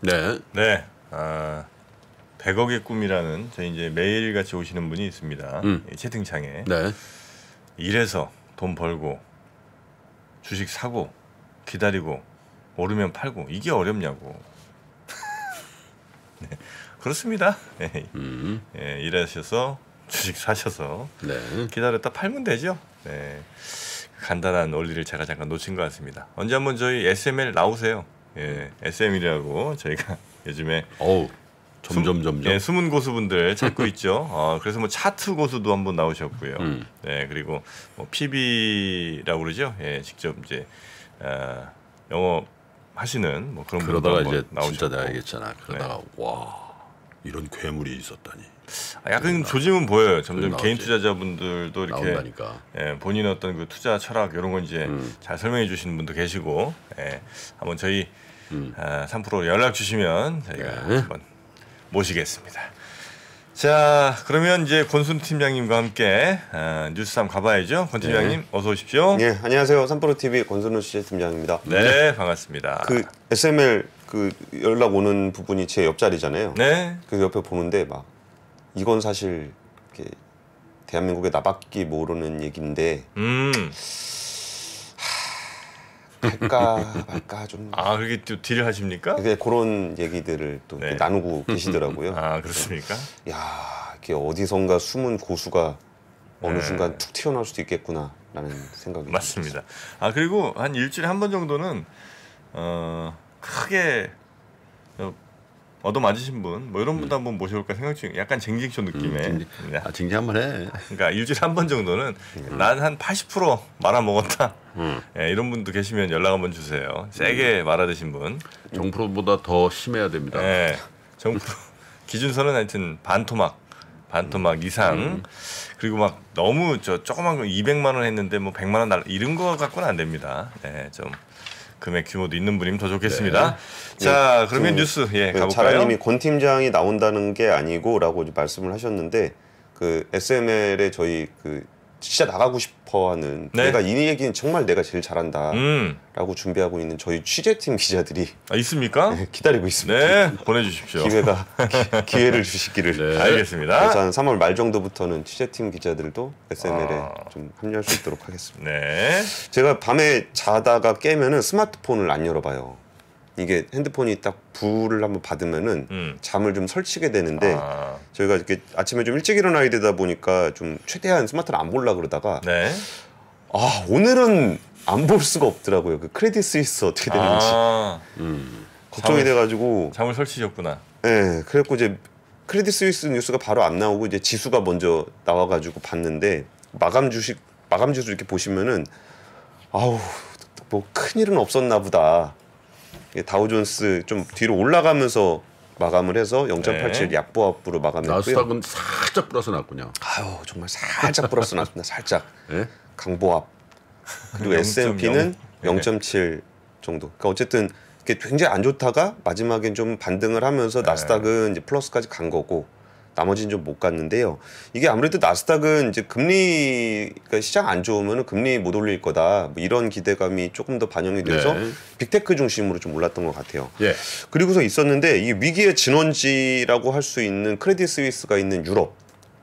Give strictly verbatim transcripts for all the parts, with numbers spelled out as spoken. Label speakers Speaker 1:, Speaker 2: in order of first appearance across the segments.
Speaker 1: 네.
Speaker 2: 네. 아, 백억의 꿈이라는 저희 이제 매일 같이 오시는 분이 있습니다.
Speaker 1: 음.
Speaker 2: 채팅창에.
Speaker 1: 네.
Speaker 2: 일해서 돈 벌고 주식 사고 기다리고 오르면 팔고 이게 어렵냐고. 네. 그렇습니다. 네.
Speaker 1: 음.
Speaker 2: 예, 일하셔서 주식 사셔서
Speaker 1: 네.
Speaker 2: 기다렸다 팔면 되죠. 네. 간단한 원리를 제가 잠깐 놓친 것 같습니다. 언제 한번 저희 에스엠엘 나오세요. 예, 에스엠이라고 저희가 요즘에
Speaker 1: 어우 점점
Speaker 2: 숨,
Speaker 1: 점점
Speaker 2: 예, 숨은 고수분들 찾고 있죠. 어, 그래서 뭐 차트 고수도 한번 나오셨고요.
Speaker 1: 음.
Speaker 2: 네, 그리고 뭐 피비라고 그러죠. 예, 직접 이제 어, 영업 하시는 뭐 그런 분도
Speaker 1: 그러다가
Speaker 2: 한번
Speaker 1: 이제
Speaker 2: 나오셨고.
Speaker 1: 진짜 내가 얘기했잖아. 그러다가 와 이런 괴물이 있었다니.
Speaker 2: 아, 약간 조짐은 보여요. 점점
Speaker 1: 나오지.
Speaker 2: 개인 투자자분들도 이렇게
Speaker 1: 나온다니까.
Speaker 2: 예, 본인 어떤 그 투자 철학 이런 건 이제
Speaker 1: 음.
Speaker 2: 잘 설명해 주시는 분도 계시고, 예, 한번 저희
Speaker 1: 음.
Speaker 2: 아, 삼 프로 연락 주시면 저희가
Speaker 1: 네.
Speaker 2: 한번 모시겠습니다. 자, 그러면 이제 권순 팀장님과 함께 아, 뉴스 한번 가봐야죠. 권 팀장님
Speaker 1: 네.
Speaker 2: 어서 오십시오.
Speaker 3: 예, 안녕하세요. 삼프로티비 권순우 취재팀장입니다.
Speaker 2: 네, 반갑습니다.
Speaker 3: 그 에스엠엘 그 연락 오는 부분이 제 옆자리잖아요.
Speaker 2: 네,
Speaker 3: 그 옆에 보는데 막 이건 사실 이렇게 대한민국의 나밖에 모르는 얘기인데
Speaker 2: 음,
Speaker 3: 할까 말까 좀
Speaker 2: 아 그렇게 또 딜을 하십니까?
Speaker 3: 이게 그런 얘기들을 또
Speaker 2: 네.
Speaker 3: 이렇게 나누고 계시더라고요.
Speaker 2: 아 그렇습니까?
Speaker 3: 야, 이게 어디선가 숨은 고수가 어느
Speaker 2: 네.
Speaker 3: 순간 툭 튀어나올 수도 있겠구나라는 생각이
Speaker 2: 맞습니다. 아 그리고 한 일주일에 한 번 정도는 어 크게 어, 얻어맞으신 분, 뭐 이런 분도 한번 모셔볼까 생각 중이에요. 약간 쟁쟁쇼 느낌의.
Speaker 1: 음, 징징.
Speaker 2: 네.
Speaker 1: 아 징징 한번 해.
Speaker 2: 그러니까 일주일에 한 번 정도는 난 한 팔십 퍼센트 말아먹었다.
Speaker 1: 음.
Speaker 2: 예, 이런 분도 계시면 연락 한번 주세요. 세게 말아드신 분.
Speaker 1: 정프로보다 더 심해야 됩니다.
Speaker 2: 예, 정프 기준선은 하여튼 반토막, 반토막 이상.
Speaker 1: 음.
Speaker 2: 그리고 막 너무 저 조그만 거 이백만 원 했는데 뭐 백만 원 날 이런 거 갖고는 안 됩니다. 예, 좀 금액 규모도 있는 분이면 더 좋겠습니다. 자, 그러면
Speaker 3: 그,
Speaker 2: 뉴스 예
Speaker 3: 그
Speaker 2: 가볼까요?
Speaker 3: 자라님이 권 팀장이 나온다는 게 아니고라고 말씀을 하셨는데 그 에스엠엘에 저희 그 진짜 나가고 싶어하는
Speaker 2: 네.
Speaker 3: 내가 이 얘기는 정말 내가 제일 잘한다라고
Speaker 2: 음,
Speaker 3: 준비하고 있는 저희 취재팀 기자들이
Speaker 2: 아, 있습니까?
Speaker 3: 기다리고 있습니다.
Speaker 2: 네, 보내주십시오.
Speaker 3: 기회가 기, 기회를 주시기를.
Speaker 1: 네.
Speaker 2: 알겠습니다.
Speaker 3: 그래서 한 삼월 말 정도부터는 취재팀 기자들도 에스엠엘에
Speaker 2: 아.
Speaker 3: 좀 합류할 수 있도록 하겠습니다.
Speaker 2: 네.
Speaker 3: 제가 밤에 자다가 깨면은 스마트폰을 안 열어봐요. 이게 핸드폰이 딱 불을 한번 받으면은
Speaker 2: 음.
Speaker 3: 잠을 좀 설치게 되는데
Speaker 2: 아,
Speaker 3: 저희가 이렇게 아침에 좀 일찍 일어나야 되다 보니까 좀 최대한 스마트를 안 보려 그러다가
Speaker 2: 네.
Speaker 3: 아 오늘은 안 볼 수가 없더라고요. 그 크레딧 스위스 어떻게 되는지
Speaker 2: 아,
Speaker 1: 음.
Speaker 3: 걱정이
Speaker 2: 잠을-
Speaker 3: 돼가지고
Speaker 2: 잠을 설치셨구나.
Speaker 3: 예, 그래갖고 이제 크레딧 스위스 뉴스가 바로 안 나오고 이제 지수가 먼저 나와가지고 봤는데 마감 주식 마감 지수 이렇게 보시면은 아우 뭐 큰일은 없었나 보다. 이게 다우존스 좀 뒤로 올라가면서 마감을 해서 영 점 팔칠
Speaker 2: 네.
Speaker 3: 약보합으로 마감했고요.
Speaker 1: 나스닥은 살짝 플러스 났군요.
Speaker 3: 아유 정말 살짝 플러스 났습니다. 살짝
Speaker 1: 예?
Speaker 3: 강보합. 그리고 에스 앤 피는
Speaker 2: 영 점 영.
Speaker 3: 영 점 칠 정도. 그러니까 어쨌든 이게 굉장히 안 좋다가 마지막엔 좀 반등을 하면서
Speaker 2: 네.
Speaker 3: 나스닥은 이제 플러스까지 간 거고 나머지는 좀 못 갔는데요. 이게 아무래도 나스닥은 이제 금리 그러니까 시장 안 좋으면 금리 못 올릴 거다 뭐 이런 기대감이 조금 더 반영이 돼서
Speaker 1: 네.
Speaker 3: 빅테크 중심으로 좀 올랐던 것 같아요.
Speaker 1: 예.
Speaker 3: 그리고서 있었는데 이 위기의 진원지라고 할 수 있는 크레딧 스위스가 있는 유럽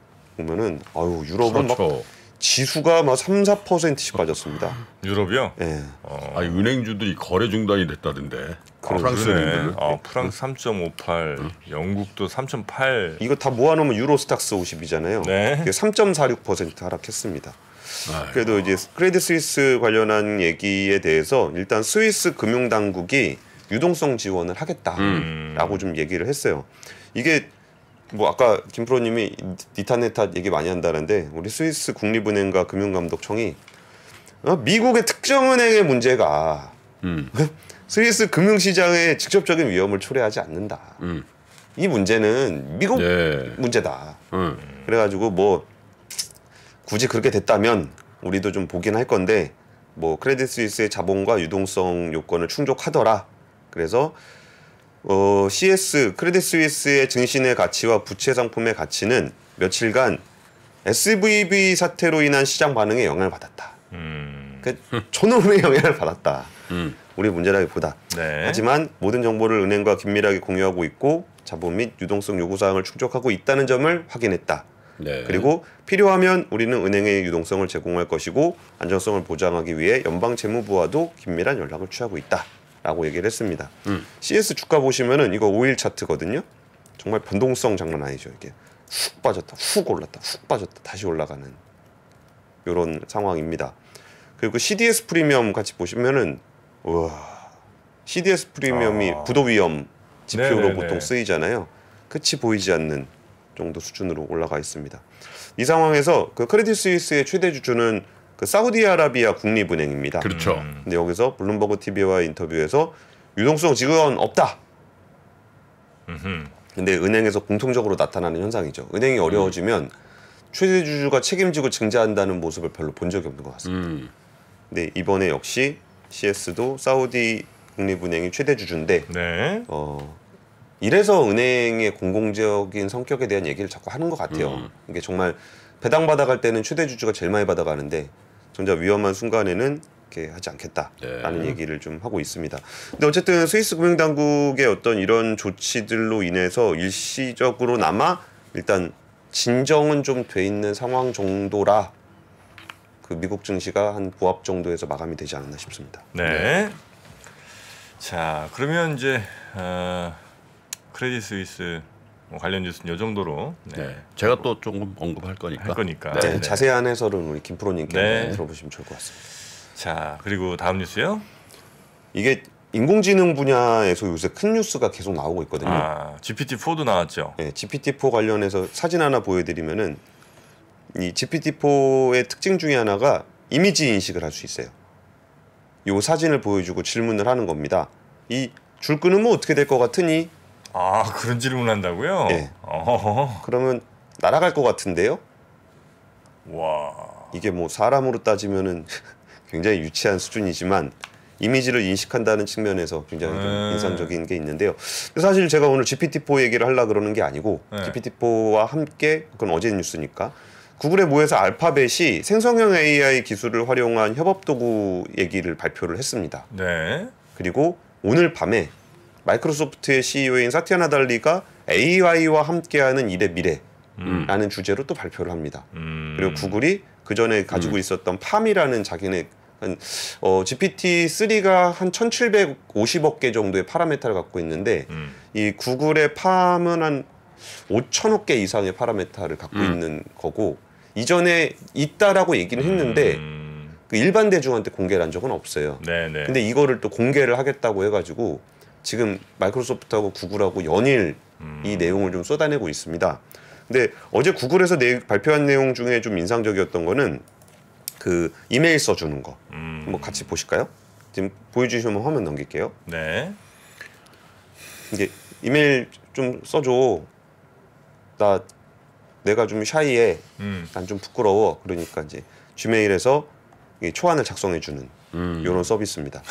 Speaker 3: 보면은 아유 유럽은 막
Speaker 1: 그렇죠.
Speaker 3: 지수가 막 삼, 사 퍼센트씩 빠졌습니다.
Speaker 2: 유럽이요?
Speaker 3: 예.
Speaker 2: 어,
Speaker 1: 아니 은행주들이 거래 중단이 됐다던데. 프랑스
Speaker 2: 그러네.
Speaker 1: 은행들.
Speaker 2: 아, 프랑스 삼 점 오팔, 영국도 삼 점 팔.
Speaker 3: 이거 다 모아놓으면 유로스탁스 오십이잖아요.
Speaker 2: 네.
Speaker 3: 삼 점 사육 퍼센트 하락했습니다.
Speaker 1: 아이고.
Speaker 3: 그래도 이제 크레딧 스위스 관련한 얘기에 대해서 일단 스위스 금융당국이 유동성 지원을 하겠다라고
Speaker 2: 음.
Speaker 3: 좀 얘기를 했어요. 이게 뭐 아까 김프로님이 니탄네탓 얘기 많이 한다는데 우리 스위스 국립은행과 금융감독청이 어, 미국의 특정 은행의 문제가
Speaker 1: 음.
Speaker 3: 스위스 금융시장에 직접적인 위험을 초래하지 않는다.
Speaker 1: 음.
Speaker 3: 이 문제는 미국
Speaker 1: 예.
Speaker 3: 문제다.
Speaker 1: 음.
Speaker 3: 그래가지고 뭐 굳이 그렇게 됐다면 우리도 좀 보긴 할 건데 뭐 크레딧 스위스의 자본과 유동성 요건을 충족하더라. 그래서 어, 씨에스 크레딧 스위스의 증신의 가치와 부채 상품의 가치는 며칠간 에스브이비 사태로 인한 시장 반응에 영향을 받았다.
Speaker 2: 음.
Speaker 3: 그 전후의 영향을 받았다.
Speaker 1: 음.
Speaker 3: 우리 문제라기보다.
Speaker 2: 네.
Speaker 3: 하지만 모든 정보를 은행과 긴밀하게 공유하고 있고 자본 및 유동성 요구사항을 충족하고 있다는 점을 확인했다.
Speaker 1: 네.
Speaker 3: 그리고 필요하면 우리는 은행의 유동성을 제공할 것이고 안정성을 보장하기 위해 연방재무부와도 긴밀한 연락을 취하고 있다라고 얘기를 했습니다.
Speaker 1: 음.
Speaker 3: 씨에스 주가 보시면은 이거 오 일 차트거든요. 정말 변동성 장난 아니죠. 이게 훅 빠졌다, 훅 올랐다, 훅 빠졌다, 다시 올라가는 이런 상황입니다. 그리고 씨디에스 프리미엄 같이 보시면은 우와, 씨디에스 프리미엄이
Speaker 2: 아.
Speaker 3: 부도 위험 지표로
Speaker 2: 네네네.
Speaker 3: 보통 쓰이잖아요. 끝이 보이지 않는 정도 수준으로 올라가 있습니다. 이 상황에서 그 크레딧 스위스의 최대 주주는 그 사우디아라비아 국립은행입니다.
Speaker 1: 그렇죠.
Speaker 2: 음.
Speaker 3: 근데 여기서 블룸버그 티비와 인터뷰에서 유동성 지금 없다.
Speaker 2: 음흠.
Speaker 3: 근데 은행에서 공통적으로 나타나는 현상이죠. 은행이 어려워지면 최대 주주가 책임지고 증자한다는 모습을 별로 본 적이 없는 것 같습니다.
Speaker 1: 음.
Speaker 3: 근데 이번에 역시 씨에스도 사우디 국립은행이 최대 주주인데
Speaker 2: 네.
Speaker 3: 어, 이래서 은행의 공공적인 성격에 대한 얘기를 자꾸 하는 것 같아요.
Speaker 1: 음.
Speaker 3: 이게 정말 배당 받아갈 때는 최대 주주가 제일 많이 받아가는데 정작 위험한 순간에는 이렇게 하지 않겠다라는
Speaker 1: 네.
Speaker 3: 얘기를 좀 하고 있습니다. 근데 어쨌든 스위스 금융당국의 어떤 이런 조치들로 인해서 일시적으로나마 일단 진정은 좀 돼 있는 상황 정도라 그 미국 증시가 한 보합 정도에서 마감이 되지 않았나 싶습니다.
Speaker 2: 네. 자, 그러면 이제 어, 크레딧 스위스 뭐 관련 뉴스는 이 정도로 네.
Speaker 1: 네. 제가 또 조금 언급할 거니까.
Speaker 2: 할 거니까.
Speaker 3: 네,
Speaker 2: 네.
Speaker 3: 자세한 해설은 우리 김프로님께
Speaker 2: 네.
Speaker 3: 한번 들어보시면 좋을 것 같습니다.
Speaker 2: 자, 그리고 다음 뉴스요.
Speaker 3: 이게 인공지능 분야에서 요새 큰 뉴스가 계속 나오고 있거든요.
Speaker 2: 아, 지피티 포도 나왔죠.
Speaker 3: 네, 지피티 포 관련해서 사진 하나 보여드리면은 이 지피티 포의 특징 중에 하나가 이미지 인식을 할 수 있어요. 이 사진을 보여주고 질문을 하는 겁니다. 이 줄 끊으면 어떻게 될 것 같으니?
Speaker 2: 아, 그런 질문한다고요?
Speaker 3: 네.
Speaker 2: 어허허.
Speaker 3: 그러면 날아갈 것 같은데요?
Speaker 2: 와.
Speaker 3: 이게 뭐 사람으로 따지면은 굉장히 유치한 수준이지만 이미지를 인식한다는 측면에서 굉장히 좀
Speaker 2: 네.
Speaker 3: 인상적인 게 있는데요. 사실 제가 오늘 지피티 포 얘기를 하려고 그러는 게 아니고
Speaker 2: 네.
Speaker 3: 지피티 포와 함께 그건 어제 뉴스니까 구글의 모에서 알파벳이 생성형 에이아이 기술을 활용한 협업 도구 얘기를 발표를 했습니다.
Speaker 2: 네.
Speaker 3: 그리고 오늘 밤에 마이크로소프트의 씨이오인 사티아 나달리가 에이아이와 함께하는 일의 미래라는
Speaker 2: 음.
Speaker 3: 주제로 또 발표를 합니다.
Speaker 2: 음.
Speaker 3: 그리고 구글이 그 전에 가지고 있었던 팜이라는 자기네 한 어, 지피티 쓰리가 한 천칠백오십억 개 정도의 파라메타를 갖고 있는데
Speaker 2: 음.
Speaker 3: 이 구글의 팜은 한 오천억 개 이상의 파라메타를 갖고
Speaker 1: 음.
Speaker 3: 있는 거고 이전에 있다라고 얘기는 했는데
Speaker 2: 음.
Speaker 3: 그 일반 대중한테 공개를 한 적은 없어요.
Speaker 2: 네네.
Speaker 3: 근데 이거를 또 공개를 하겠다고 해가지고 지금 마이크로소프트하고 구글하고 연일
Speaker 2: 음.
Speaker 3: 이 내용을 좀 쏟아내고 있습니다. 근데 어제 구글에서 내, 발표한 내용 중에 좀 인상적이었던 거는 그 이메일 써주는 거.
Speaker 2: 음.
Speaker 3: 뭐 같이 보실까요? 지금 보여주시면 화면 넘길게요.
Speaker 2: 네.
Speaker 3: 이게 이메일 좀 써줘. 나 내가 좀 샤이해.
Speaker 2: 음.
Speaker 3: 난 좀 부끄러워. 그러니까 이제 지메일에서 이 초안을 작성해주는
Speaker 1: 음.
Speaker 3: 이런 서비스입니다.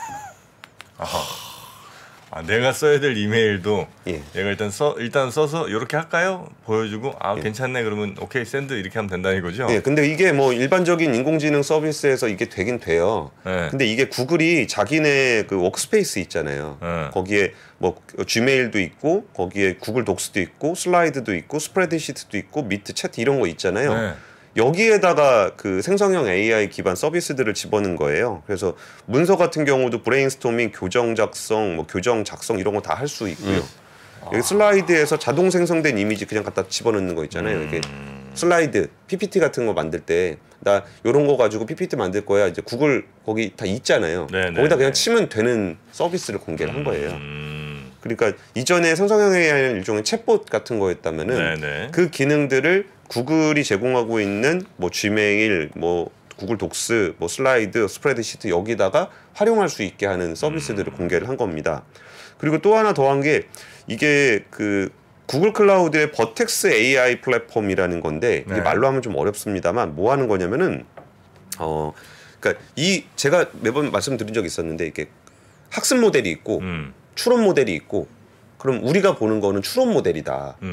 Speaker 2: 아하. 아, 내가 써야 될 이메일도
Speaker 3: 예.
Speaker 2: 얘가 일단 써 일단 써서 이렇게 할까요? 보여주고 아
Speaker 3: 예.
Speaker 2: 괜찮네 그러면 오케이 샌드 이렇게 하면 된다는 거죠.
Speaker 3: 예, 근데 이게 뭐 일반적인 인공지능 서비스에서 이게 되긴 돼요.
Speaker 2: 네.
Speaker 3: 근데 이게 구글이 자기네 그 워크스페이스 있잖아요.
Speaker 2: 네.
Speaker 3: 거기에 뭐 지메일도 있고 거기에 구글 독스도 있고 슬라이드도 있고 스프레드시트도 있고 미트 채트 이런 거 있잖아요.
Speaker 2: 네.
Speaker 3: 여기에다가 그 생성형 에이아이 기반 서비스들을 집어넣은 거예요. 그래서 문서 같은 경우도 브레인스토밍, 교정 작성, 뭐 교정 작성 이런 거 다 할 수 있고요.
Speaker 2: 음.
Speaker 3: 여기 슬라이드에서 자동 생성된 이미지 그냥 갖다 집어넣는 거 있잖아요. 이게
Speaker 2: 음.
Speaker 3: 슬라이드, 피피티 같은 거 만들 때 나 이런 거 가지고 피피티 만들 거야. 이제 구글 거기 다 있잖아요.
Speaker 2: 네네.
Speaker 3: 거기다 그냥 치면 되는 서비스를 공개를 한 거예요.
Speaker 2: 음.
Speaker 3: 그러니까 이전에 생성형 에이아이는 일종의 챗봇 같은 거였다면은
Speaker 2: 네네.
Speaker 3: 그 기능들을 구글이 제공하고 있는 뭐 지메일, 뭐 구글 독스, 뭐 슬라이드, 스프레드시트 여기다가 활용할 수 있게 하는 서비스들을 공개를 한 겁니다. 그리고 또 하나 더한 게 이게 그 구글 클라우드의 버텍스 에이아이 플랫폼이라는 건데 이게
Speaker 2: 네.
Speaker 3: 말로 하면 좀 어렵습니다만 뭐 하는 거냐면은 어 그러니까 이 제가 매번 말씀드린 적이 있었는데 이게 학습 모델이 있고
Speaker 2: 음.
Speaker 3: 추론 모델이 있고 그럼 우리가 보는 거는 추론 모델이다.
Speaker 2: 음.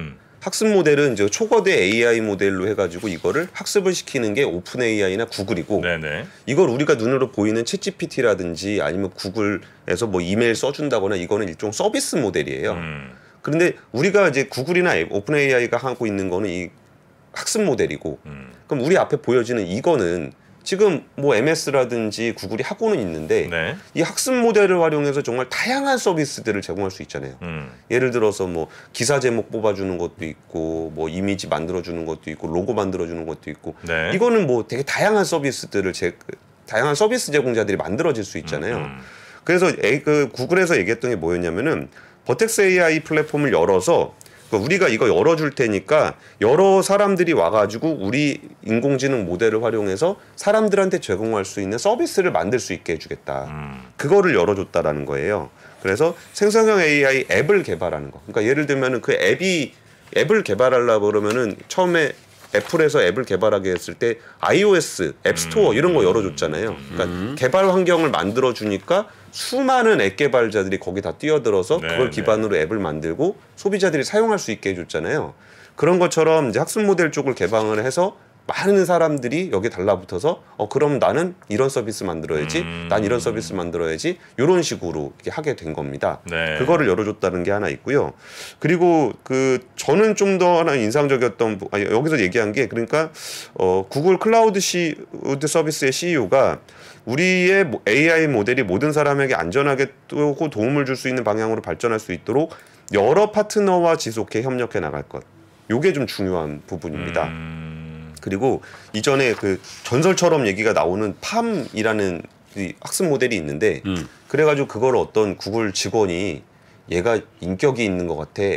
Speaker 3: 학습 모델은 이제 초거대 에이아이 모델로 해가지고 이거를 학습을 시키는 게 오픈 에이아이나 구글이고
Speaker 2: 네네. 이걸
Speaker 3: 이걸 우리가 눈으로 보이는 챗지피티라든지 아니면 구글에서 뭐 이메일 써준다거나 이거는 일종 서비스 모델이에요.
Speaker 2: 음.
Speaker 3: 그런데 우리가 이제 구글이나 오픈 에이아이가 하고 있는 거는 이 학습 모델이고
Speaker 2: 음.
Speaker 3: 그럼 우리 앞에 보여지는 이거는 지금 뭐 엠에스라든지 구글이 하고는 있는데
Speaker 2: 네.
Speaker 3: 이 학습 모델을 활용해서 정말 다양한 서비스들을 제공할 수 있잖아요.
Speaker 2: 음.
Speaker 3: 예를 들어서 뭐 기사 제목 뽑아주는 것도 있고 뭐 이미지 만들어주는 것도 있고 로고 만들어주는 것도 있고
Speaker 2: 네.
Speaker 3: 이거는 뭐 되게 다양한 서비스들을 제 다양한 서비스 제공자들이 만들어질 수 있잖아요.
Speaker 2: 음.
Speaker 3: 그래서 에이, 그 구글에서 얘기했던 게 뭐였냐면은 버텍스 에이아이 플랫폼을 열어서 우리가 이거 열어줄 테니까 여러 사람들이 와가지고 우리 인공지능 모델을 활용해서 사람들한테 제공할 수 있는 서비스를 만들 수 있게 해주겠다.
Speaker 2: 음.
Speaker 3: 그거를 열어줬다라는 거예요. 그래서 생성형 에이아이 앱을 개발하는 거. 그러니까 예를 들면은 그 앱이 앱을 개발하려고 그러면은 처음에 애플에서 앱을 개발하게 했을 때 iOS, 앱스토어 이런 거 열어줬잖아요. 그러니까
Speaker 1: 음.
Speaker 3: 개발 환경을 만들어 주니까 수많은 앱 개발자들이 거기 다 뛰어들어서
Speaker 2: 네,
Speaker 3: 그걸
Speaker 2: 네.
Speaker 3: 기반으로 앱을 만들고 소비자들이 사용할 수 있게 해줬잖아요. 그런 것처럼 이제 학습 모델 쪽을 개방을 해서 많은 사람들이 여기 달라붙어서 어 그럼 나는 이런 서비스 만들어야지,
Speaker 2: 음.
Speaker 3: 난 이런 서비스 만들어야지 이런 식으로 이렇게 하게 된 겁니다.
Speaker 2: 네.
Speaker 3: 그거를 열어줬다는 게 하나 있고요. 그리고 그 저는 좀 더 하나 인상적이었던 부- 아니, 여기서 얘기한 게 그러니까 어 구글 클라우드 시 우드 서비스의 씨이오가 우리의 에이아이 모델이 모든 사람에게 안전하게 또 도움을 줄 수 있는 방향으로 발전할 수 있도록 여러 파트너와 지속해 협력해 나갈 것. 요게 좀 중요한 부분입니다.
Speaker 2: 음.
Speaker 3: 그리고 이전에 그 전설처럼 얘기가 나오는 팜이라는 이 학습 모델이 있는데
Speaker 1: 음.
Speaker 3: 그래가지고 그걸 어떤 구글 직원이 얘가 인격이 있는 것 같아.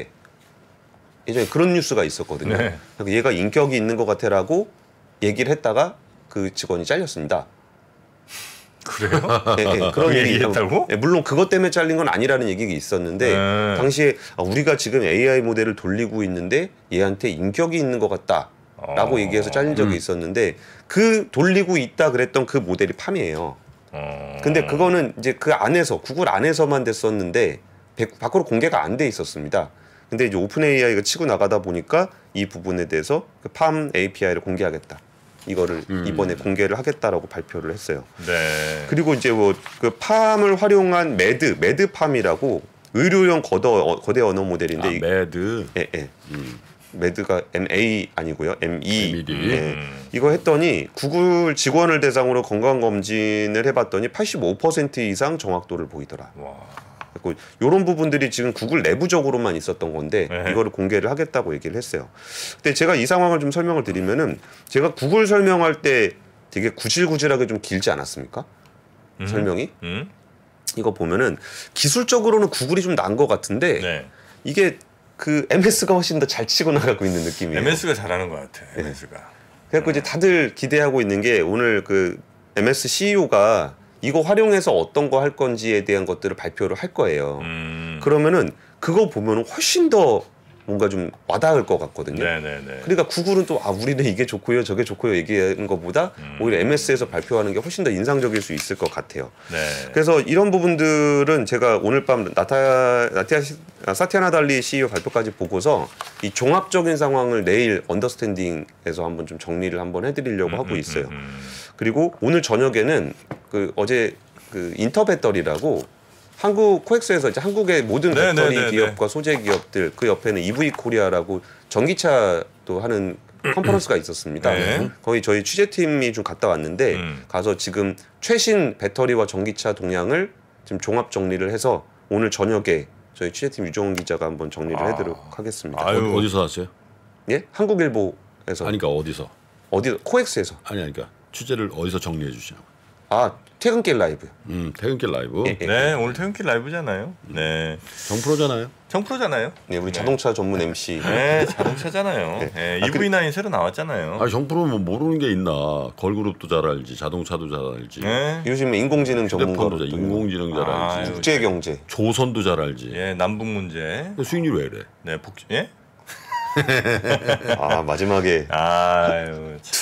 Speaker 3: 예전에 그런 뉴스가 있었거든요.
Speaker 2: 네.
Speaker 3: 그러니까 얘가 인격이 있는 것 같아라고 얘기를 했다가 그 직원이 잘렸습니다.
Speaker 2: 그래요?
Speaker 3: 예, 예, 그런
Speaker 2: 그
Speaker 3: 얘기
Speaker 2: 얘기했다고?
Speaker 3: 예, 물론 그것 때문에 잘린 건 아니라는 얘기가 있었는데
Speaker 2: 네.
Speaker 3: 당시에 아, 우리가 지금 에이아이 모델을 돌리고 있는데 얘한테 인격이 있는 것 같다. 라고
Speaker 2: 어.
Speaker 3: 얘기해서 잘린 적이
Speaker 1: 음.
Speaker 3: 있었는데 그 돌리고 있다 그랬던 그 모델이 팜이에요.
Speaker 2: 어.
Speaker 3: 근데 그거는 이제 그 안에서 구글 안에서만 됐었는데 백- 밖으로 공개가 안 돼 있었습니다. 근데 이제 오픈 에이아이가 치고 나가다 보니까 이 부분에 대해서 그 팜 에이피아이를 공개하겠다. 이거를
Speaker 1: 음.
Speaker 3: 이번에 공개를 하겠다라고 발표를 했어요.
Speaker 2: 네.
Speaker 3: 그리고 이제 뭐 그 팜을 활용한 매드 매드팜이라고 의료용 거대 어, 거대 언어 모델인데
Speaker 1: 아,
Speaker 3: 이-
Speaker 1: 매드.
Speaker 3: 예, 예.
Speaker 1: 음.
Speaker 3: 매드가 엠에이 아니고요. 엠이.
Speaker 1: 엠이.
Speaker 3: 예.
Speaker 2: 음.
Speaker 3: 이거 했더니 구글 직원을 대상으로 건강 검진을 해봤더니 팔십오 퍼센트 이상 정확도를 보이더라.
Speaker 2: 와.
Speaker 3: 그래서 이런 부분들이 지금 구글 내부적으로만 있었던 건데
Speaker 2: 네.
Speaker 3: 이거를 공개를 하겠다고 얘기를 했어요. 근데 제가 이 상황을 좀 설명을 드리면은 제가 구글 설명할 때 되게 구질구질하게 좀 길지 않았습니까?
Speaker 2: 음.
Speaker 3: 설명이
Speaker 2: 음?
Speaker 3: 이거 보면은 기술적으로는 구글이 좀 나은 것 같은데
Speaker 2: 네.
Speaker 3: 이게 그 엠에스가 훨씬 더 잘 치고 나가고 있는 느낌이에요.
Speaker 2: 엠에스가 잘하는 것 같아.
Speaker 3: 네.
Speaker 2: 엠에스가.
Speaker 3: 그래서 이제 다들 기대하고 있는 게 오늘 그 엠에스 씨이오가 이거 활용해서 어떤 거 할 건지에 대한 것들을 발표를 할 거예요.
Speaker 2: 음.
Speaker 3: 그러면은 그거 보면은 훨씬 더 뭔가 좀 와닿을 것 같거든요.
Speaker 2: 네네네.
Speaker 3: 그러니까 구글은 또 아 우리는 이게 좋고요, 저게 좋고요 얘기하는 것보다
Speaker 2: 음.
Speaker 3: 오히려 엠에스에서 발표하는 게 훨씬 더 인상적일 수 있을 것 같아요.
Speaker 2: 네.
Speaker 3: 그래서 이런 부분들은 제가 오늘 밤 나타 나티아 시- 아, 사티아 나달리 씨이오 발표까지 보고서 이 종합적인 상황을 내일 언더스탠딩에서 한번 좀 정리를 한번 해드리려고
Speaker 2: 음,
Speaker 3: 하고
Speaker 2: 음,
Speaker 3: 있어요.
Speaker 2: 음, 음.
Speaker 3: 그리고 오늘 저녁에는 그 어제 그 인터배터리라고 한국 코엑스에서 이제 한국의 모든
Speaker 2: 네,
Speaker 3: 배터리
Speaker 2: 네, 네,
Speaker 3: 기업과 소재 기업들 그 옆에는 이브이 코리아라고 전기차도 하는 컨퍼런스가 있었습니다.
Speaker 2: 네.
Speaker 3: 거기 저희 취재팀이 좀 갔다 왔는데
Speaker 2: 음.
Speaker 3: 가서 지금 최신 배터리와 전기차 동향을 지금 종합 정리를 해서 오늘 저녁에 저희 취재팀 유정훈 기자가 한번 정리를
Speaker 2: 아.
Speaker 3: 해드리도록 하겠습니다.
Speaker 2: 아유.
Speaker 1: 어, 어디서 왔어요?
Speaker 3: 예? 한국일보에서
Speaker 1: 아니, 그러니까 어디서?
Speaker 3: 어디 코엑스에서
Speaker 1: 아니, 아니, 그러니까 취재를 어디서 정리해 주시냐고.
Speaker 3: 아 퇴근길 라이브요.
Speaker 1: 음, 퇴근길 라이브.
Speaker 3: 예, 예.
Speaker 2: 네, 오늘 퇴근길 라이브잖아요. 네.
Speaker 1: 정프로잖아요.
Speaker 2: 정프로잖아요.
Speaker 3: 네, 우리 자동차 전문 엠씨.
Speaker 2: 네, 자동차잖아요. 네,
Speaker 3: 아,
Speaker 2: 이브이 나인 새로 나왔잖아요.
Speaker 1: 아, 정프로는 뭐 모르는 게 있나? 걸그룹도 잘 알지, 자동차도 잘 알지,
Speaker 2: 네.
Speaker 3: 요즘에 인공지능
Speaker 1: 휴대폰도
Speaker 3: 전문가로
Speaker 1: 잘, 인공지능 잘 알지,
Speaker 2: 아유.
Speaker 3: 국제 경제.
Speaker 1: 조선도 잘 알지.
Speaker 2: 예, 남북 문제.
Speaker 1: 수익률 왜 이래?
Speaker 2: 네, 복 예?
Speaker 3: 아 마지막에
Speaker 2: 아유. 참.
Speaker 3: 툭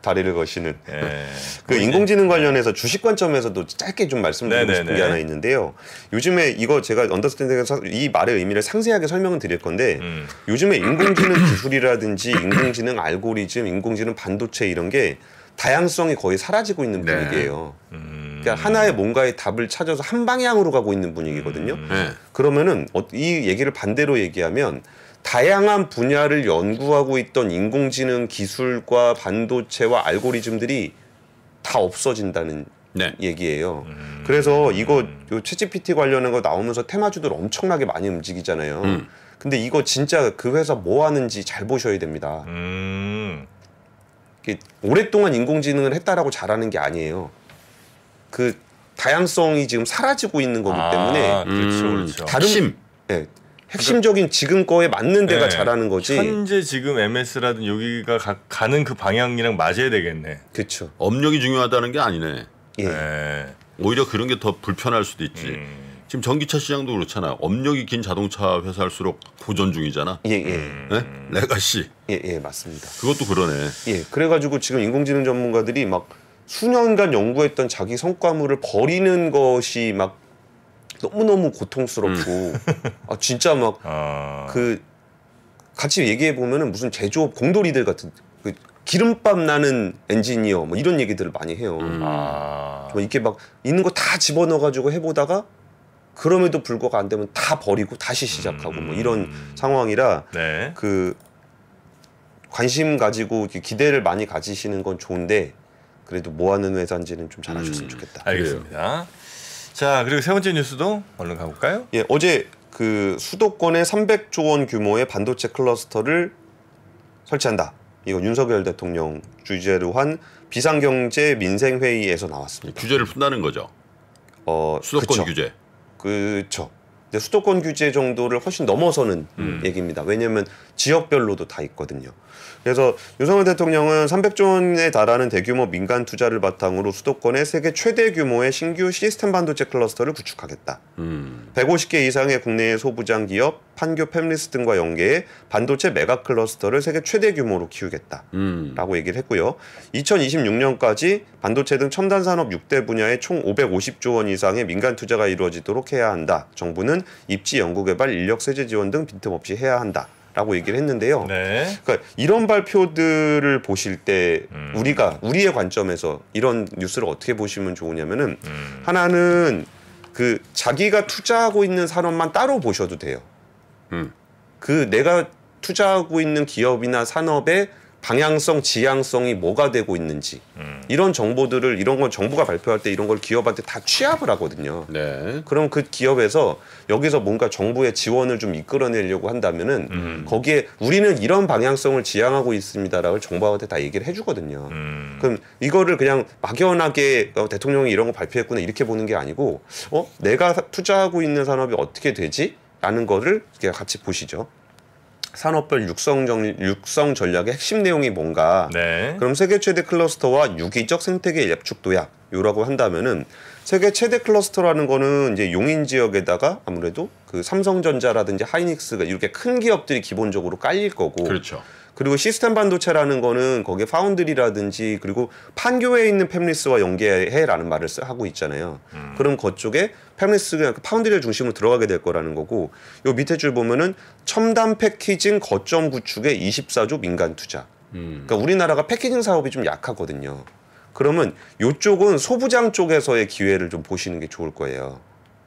Speaker 3: 다리를 거시는.
Speaker 2: 예.
Speaker 3: 그 인공지능 관련해서 주식 관점에서도 짧게 좀 말씀드리고
Speaker 2: 네네네.
Speaker 3: 싶은 게 하나 있는데요. 요즘에 이거 제가 언더스탠딩에서 이 말의 의미를 상세하게 설명을 드릴 건데
Speaker 2: 음.
Speaker 3: 요즘에 인공지능 기술이라든지 인공지능 알고리즘, 인공지능 반도체 이런 게 다양성이 거의 사라지고 있는
Speaker 1: 네.
Speaker 3: 분위기예요.
Speaker 2: 음.
Speaker 3: 그러니까 하나의 뭔가의 답을 찾아서 한 방향으로 가고 있는 분위기거든요.
Speaker 2: 음.
Speaker 1: 네.
Speaker 3: 그러면은 이 얘기를 반대로 얘기하면 다양한 분야를 연구하고 있던 인공지능 기술과 반도체와 알고리즘들이 다 없어진다는
Speaker 1: 네.
Speaker 3: 얘기예요.
Speaker 2: 음.
Speaker 3: 그래서 이거 요 챗지피티 관련한 거 나오면서 테마주들 엄청나게 많이 움직이잖아요.
Speaker 1: 음.
Speaker 3: 근데 이거 진짜 그 회사 뭐 하는지 잘 보셔야 됩니다.
Speaker 2: 음.
Speaker 3: 이게 오랫동안 인공지능을 했다라고 잘하는 게 아니에요. 그 다양성이 지금 사라지고 있는 거기 때문에
Speaker 2: 아, 그렇죠,
Speaker 1: 음,
Speaker 2: 그렇죠.
Speaker 3: 다른
Speaker 1: 핵심.
Speaker 3: 네, 핵심적인 지금 거에 맞는 데가
Speaker 2: 네.
Speaker 3: 잘하는 거지.
Speaker 2: 현재 지금 엠에스라든 여기가 가, 가는 그 방향이랑 맞아야 되겠네.
Speaker 3: 그렇죠.
Speaker 1: 업력이 중요하다는 게 아니네.
Speaker 3: 예.
Speaker 2: 네.
Speaker 1: 오히려 그런 게 더 불편할 수도 있지.
Speaker 2: 음.
Speaker 1: 지금 전기차 시장도 그렇잖아. 업력이 긴 자동차 회사일수록 보전 중이잖아.
Speaker 3: 예, 예.
Speaker 1: 네? 레가시.
Speaker 3: 예, 예, 맞습니다.
Speaker 1: 그것도 그러네.
Speaker 3: 예. 그래가지고 지금 인공지능 전문가들이 막 수년간 연구했던 자기 성과물을 버리는 것이 막 너무너무 고통스럽고, 아, 진짜 막
Speaker 2: 아.
Speaker 3: 그 같이 얘기해 보면은 무슨 제조업 공돌이들 같은 그 기름밥 나는 엔지니어 뭐 이런 얘기들을 많이 해요.
Speaker 2: 아.
Speaker 3: 뭐 이렇게 막 있는 거 다 집어넣어 가지고 해보다가 그럼에도 불구하고 안 되면 다 버리고 다시 시작하고 뭐 이런 상황이라
Speaker 2: 네.
Speaker 3: 그 관심 가지고 이렇게 기대를 많이 가지시는 건 좋은데 그래도 뭐 하는 회사인지는 좀 잘 아셨으면 좋겠다.
Speaker 2: 알겠습니다. 자, 그리고 세 번째 뉴스도 얼른 가볼까요?
Speaker 3: 예, 어제 그 수도권에 삼백조 원 규모의 반도체 클러스터를 설치한다. 이거 윤석열 대통령 주재로 한 비상경제 민생회의에서 나왔습니다.
Speaker 1: 규제를 푼다는 거죠.
Speaker 3: 어,
Speaker 1: 수도권
Speaker 3: 그쵸.
Speaker 1: 규제.
Speaker 3: 그렇죠. 근데 수도권 규제 정도를 훨씬 넘어서는
Speaker 1: 음.
Speaker 3: 얘기입니다. 왜냐하면 지역별로도 다 있거든요. 그래서 윤석열 대통령은 삼백조 원에 달하는 대규모 민간 투자를 바탕으로 수도권에 세계 최대 규모의 신규 시스템 반도체 클러스터를 구축하겠다.
Speaker 1: 음.
Speaker 3: 백오십 개 이상의 국내의 소부장 기업, 판교 팹리스 등과 연계해 반도체 메가 클러스터를 세계 최대 규모로 키우겠다.
Speaker 1: 음.
Speaker 3: 라고 얘기를 했고요. 이천이십육 년까지 반도체 등 첨단 산업 육 대 분야에 총 오백오십조 원 이상의 민간 투자가 이루어지도록 해야 한다. 정부는 입지, 연구개발, 인력 세제 지원 등 빈틈없이 해야 한다. 라고 얘기를 했는데요.
Speaker 2: 네.
Speaker 3: 그러니까 이런 발표들을 보실 때
Speaker 2: 음.
Speaker 3: 우리가 우리의 관점에서 이런 뉴스를 어떻게 보시면 좋으냐면은
Speaker 2: 음.
Speaker 3: 하나는 그 자기가 투자하고 있는 산업만 따로 보셔도 돼요.
Speaker 1: 음.
Speaker 3: 그 내가 투자하고 있는 기업이나 산업의 방향성, 지향성이 뭐가 되고 있는지
Speaker 2: 음.
Speaker 3: 이런 정보들을 이런 건 정부가 발표할 때 이런 걸 기업한테 다 취합을 하거든요.
Speaker 1: 네.
Speaker 3: 그럼 그 기업에서 여기서 뭔가 정부의 지원을 좀 이끌어내려고 한다면은
Speaker 2: 음.
Speaker 3: 거기에 우리는 이런 방향성을 지향하고 있습니다라고 정부한테 다 얘기를 해주거든요.
Speaker 2: 음.
Speaker 3: 그럼 이거를 그냥 막연하게 어, 대통령이 이런 거 발표했구나 이렇게 보는 게 아니고 어 내가 투자하고 있는 산업이 어떻게 되지? 라는 거를 같이 보시죠. 산업별 육성, 정, 육성 전략의 핵심 내용이 뭔가
Speaker 2: 네.
Speaker 3: 그럼 세계 최대 클러스터와 유기적 생태계 앱축 도약 요라고 한다면은 세계 최대 클러스터라는 거는 이제 용인 지역에다가 아무래도 그 삼성전자라든지 하이닉스가 이렇게 큰 기업들이 기본적으로 깔릴 거고
Speaker 1: 그렇죠.
Speaker 3: 그리고 시스템 반도체라는 거는 거기에 파운드리라든지 그리고 판교에 있는 팹리스와 연계해라는 말을 쓰, 하고 있잖아요.
Speaker 2: 음.
Speaker 3: 그럼 그쪽에 팹리스가 파운드리를 중심으로 들어가게 될 거라는 거고 요 밑에 줄 보면은 첨단 패키징 거점 구축에 이십사조 민간 투자.
Speaker 1: 음.
Speaker 3: 그러니까 우리나라가 패키징 사업이 좀 약하거든요. 그러면 요쪽은 소부장 쪽에서의 기회를 좀 보시는 게 좋을 거예요.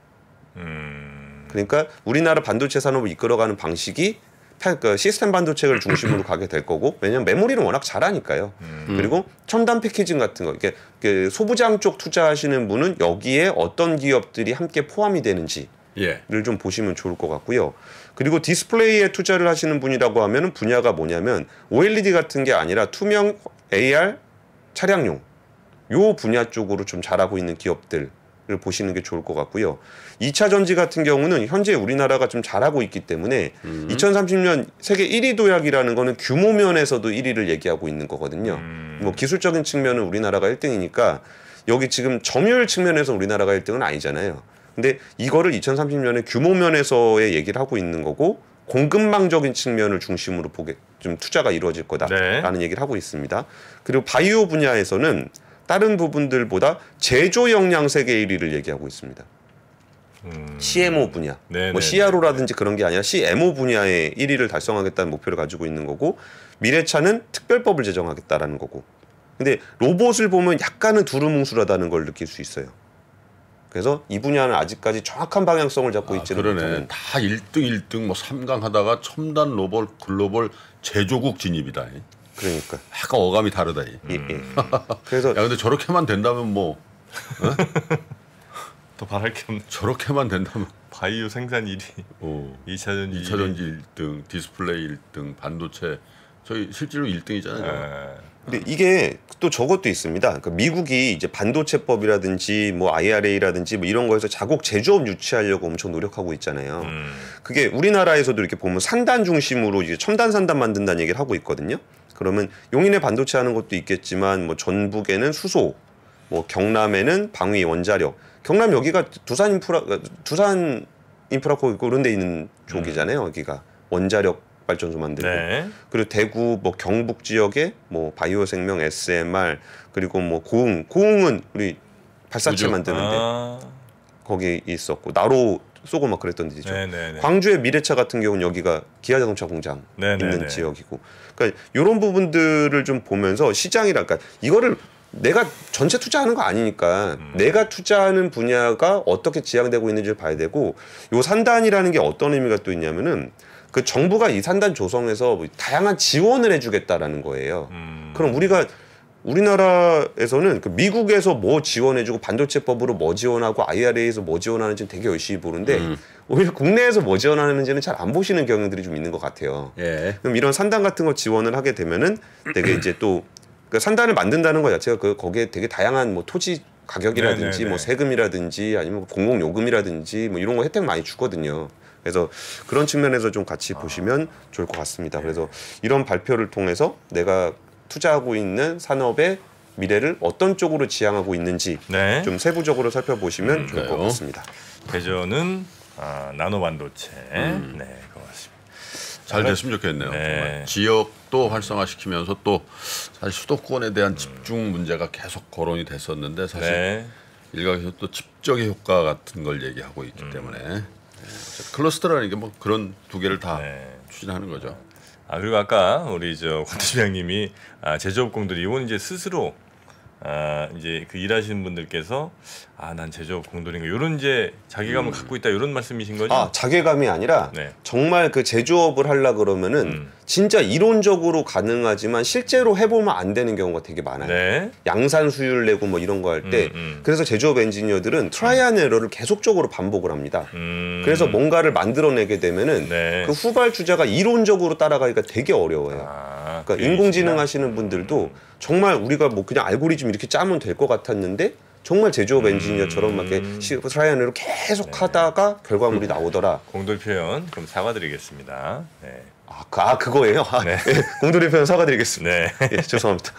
Speaker 2: 음.
Speaker 3: 그러니까 우리나라 반도체 산업을 이끌어가는 방식이 그 시스템 반도체를 중심으로 가게 될 거고 왜냐면 메모리를 워낙 잘하니까요.
Speaker 2: 음.
Speaker 3: 그리고 첨단 패키징 같은 거 이렇게 그 소부장 쪽 투자하시는 분은 여기에 어떤 기업들이 함께 포함이 되는지를
Speaker 1: 예.
Speaker 3: 좀 보시면 좋을 것 같고요. 그리고 디스플레이에 투자를 하시는 분이라고 하면은 분야가 뭐냐면 오엘이디 같은 게 아니라 투명 에이알 차량용 요 분야 쪽으로 좀 잘하고 있는 기업들 를 보시는 게 좋을 것 같고요. 이 차 전지 같은 경우는 현재 우리나라가 좀 잘하고 있기 때문에
Speaker 1: 음.
Speaker 3: 이천삼십 년 세계 일 위 도약이라는 거는 규모 면에서도 일 위를 얘기하고 있는 거거든요.
Speaker 2: 음.
Speaker 3: 뭐 기술적인 측면은 우리나라가 일 등이니까 여기 지금 점유율 측면에서 우리나라가 일 등은 아니잖아요. 근데 이거를 이천삼십 년에 규모 면에서의 얘기를 하고 있는 거고 공급망적인 측면을 중심으로 보게 좀 투자가 이루어질 거다라는
Speaker 2: 네.
Speaker 3: 얘기를 하고 있습니다. 그리고 바이오 분야에서는 다른 부분들보다 제조 역량 세계 일 위를 얘기하고 있습니다.
Speaker 2: 음.
Speaker 3: 씨엠오 분야,
Speaker 2: 네네네.
Speaker 3: 뭐 씨알오라든지 그런 게 아니라 씨엠오 분야의 일 위를 달성하겠다는 목표를 가지고 있는 거고, 미래차는 특별법을 제정하겠다라는 거고. 근데 로봇을 보면 약간은 두루뭉술하다는 걸 느낄 수 있어요. 그래서 이 분야는 아직까지 정확한 방향성을 잡고
Speaker 1: 아,
Speaker 3: 있지는
Speaker 1: 그러네.
Speaker 3: 못하는.
Speaker 1: 다 일 등 일 등 뭐 삼 강 하다가 첨단 로봇 글로벌 제조국 진입이다.
Speaker 3: 그러니까.
Speaker 1: 약간 어감이 다르다. 이.
Speaker 3: 예, 예. 그래서
Speaker 1: 야 근데 저렇게만 된다면 뭐
Speaker 2: 더 바랄 게 없네.
Speaker 1: 저렇게만 된다면
Speaker 2: 바이오 생산 일 위,
Speaker 1: 어,
Speaker 2: 이 차 전지
Speaker 1: 이 차 전지 일 등, 디스플레이 일 등, 반도체 저희 실제로 일 등이잖아요.
Speaker 2: 네.
Speaker 3: 근데 이게 또 저것도 있습니다. 그러니까 미국이 이제 반도체법이라든지 뭐 아이알에이라든지 뭐 이런 거에서 자국 제조업 유치하려고 엄청 노력하고 있잖아요.
Speaker 2: 음.
Speaker 3: 그게 우리나라에서도 이렇게 보면 산단 중심으로 이제 첨단 산단 만든다는 얘기를 하고 있거든요. 그러면 용인에 반도체 하는 것도 있겠지만 뭐 전북에는 수소, 뭐 경남에는 방위 원자력. 경남 여기가 두산 인프라 두산 인프라코 그런 데 있는 쪽이잖아요. 여기가 원자력 발전소 만들고.
Speaker 2: 네.
Speaker 3: 그리고 대구 뭐 경북 지역에 뭐 바이오 생명, 에스엠알 그리고 뭐 고흥 고흥은 우리 발사체
Speaker 1: 그죠?
Speaker 3: 만드는데
Speaker 2: 아.
Speaker 3: 거기 있었고 나로 쏘고 막 그랬던 데죠.
Speaker 2: 네네네.
Speaker 3: 광주의 미래차 같은 경우는 여기가 기아자동차 공장
Speaker 2: 네네네.
Speaker 3: 있는 지역이고. 그러니까 이런 부분들을 좀 보면서 시장이라 그러니까 이거를 내가 전체 투자하는 거 아니니까
Speaker 2: 음.
Speaker 3: 내가 투자하는 분야가 어떻게 지향되고 있는지를 봐야 되고, 요 산단이라는 게 어떤 의미가 또 있냐면은 그 정부가 이 산단 조성에서 뭐 다양한 지원을 해주겠다라는 거예요.
Speaker 2: 음.
Speaker 3: 그럼 우리가 우리나라에서는 그 미국에서 뭐 지원해주고 반도체법으로 뭐 지원하고 아이알에이에서 뭐 지원하는지는 되게 열심히 보는데
Speaker 1: 음.
Speaker 3: 오히려 국내에서 뭐 지원하는지는 잘 안 보시는 경향들이 좀 있는 것 같아요.
Speaker 1: 예.
Speaker 3: 그럼 이런 산단 같은 거 지원을 하게 되면은 되게 이제 또 그 산단을 만든다는 것 자체가 그 거기에 되게 다양한 뭐 토지 가격이라든지
Speaker 2: 네네네.
Speaker 3: 뭐 세금이라든지 아니면 공공 요금이라든지 뭐 이런 거 혜택 많이 주거든요. 그래서 그런 측면에서 좀 같이 보시면 좋을 것 같습니다. 그래서 이런 발표를 통해서 내가 투자하고 있는 산업의 미래를 어떤 쪽으로 지향하고 있는지
Speaker 2: 네.
Speaker 3: 좀 세부적으로 살펴보시면
Speaker 2: 음,
Speaker 3: 좋을 것
Speaker 1: 그래요.
Speaker 3: 같습니다.
Speaker 2: 대전은 아, 나노 반도체.
Speaker 1: 음.
Speaker 2: 네, 고맙습니다.
Speaker 1: 잘 됐으면 좋겠네요.
Speaker 2: 네.
Speaker 1: 정말. 지역도 활성화시키면서 또 사실 수도권에 대한 집중 문제가 계속 거론이 됐었는데 사실
Speaker 2: 네.
Speaker 1: 일각에서 또 집적의 효과 같은 걸 얘기하고 있기
Speaker 2: 음.
Speaker 1: 때문에 네. 클러스터라는 게 뭐 그런 두 개를 다
Speaker 2: 네.
Speaker 1: 추진하는 거죠.
Speaker 2: 아 그리고 아까 우리 저 권대주장님이 아, 제조업 공들이 이건 이제 스스로 아 이제 그 일하시는 분들께서 아 난 제조업 공돌인가 이런 이제 자괴감을 갖고 있다 이런 말씀이신 거죠?
Speaker 3: 아 자괴감이 아니라
Speaker 2: 네.
Speaker 3: 정말 그 제조업을 하려 그러면은
Speaker 2: 음.
Speaker 3: 진짜 이론적으로 가능하지만 실제로 해보면 안 되는 경우가 되게 많아요.
Speaker 2: 네.
Speaker 3: 양산 수율 내고 뭐 이런 거 할 때
Speaker 2: 음, 음.
Speaker 3: 그래서 제조업 엔지니어들은 트라이 앤 에러를 계속적으로 반복을 합니다.
Speaker 2: 음.
Speaker 3: 그래서 뭔가를 만들어내게 되면은
Speaker 2: 네.
Speaker 3: 그 후발 주자가 이론적으로 따라가기가 되게 어려워요.
Speaker 2: 아,
Speaker 3: 그러니까
Speaker 2: 그게
Speaker 3: 인공지능
Speaker 2: 있구나.
Speaker 3: 하시는 분들도 정말 우리가 뭐 그냥 알고리즘 이렇게 짜면 될 것 같았는데 정말 제조업 엔지니어처럼 막 이렇게 트라이 앤 에러 계속 하다가 결과물이 나오더라.
Speaker 2: 공돌 표현 그럼 사과드리겠습니다. 네.
Speaker 3: 아, 그, 아 그거예요? 아,
Speaker 2: 네.
Speaker 3: 예, 공돌이 표현 사과드리겠습니다.
Speaker 2: 네.
Speaker 3: 예, 죄송합니다.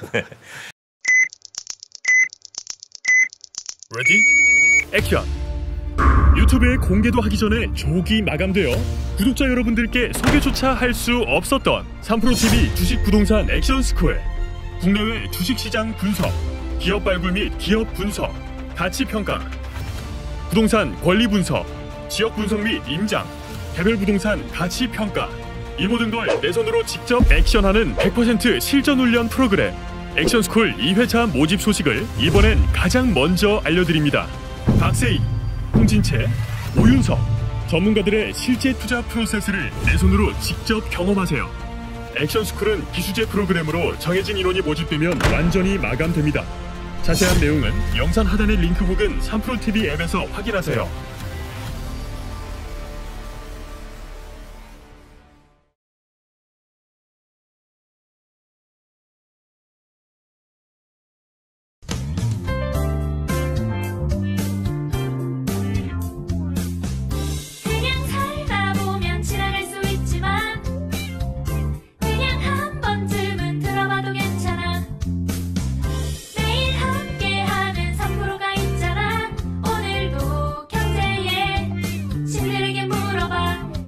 Speaker 4: 레디 액션. 유튜브에 공개도 하기 전에 조기 마감되어 구독자 여러분들께 소개조차 할 수 없었던 삼프로티비 주식 부동산 액션 스쿨. 국내외 주식시장 분석, 기업 발굴 및 기업 분석, 가치 평가, 부동산 권리 분석, 지역 분석 및 임장, 개별 부동산 가치 평가, 이 모든 걸 내 손으로 직접 액션하는 백 퍼센트 실전 훈련 프로그램 액션 스쿨 이 회차 모집 소식을 이번엔 가장 먼저 알려드립니다. 박세희, 홍진채, 오윤석 전문가들의 실제 투자 프로세스를 내 손으로 직접 경험하세요. 액션 스쿨은 기수제 프로그램으로 정해진 인원이 모집되면 완전히 마감됩니다. 자세한 내용은 영상 하단의 링크 혹은 삼프로티비 앱에서 확인하세요.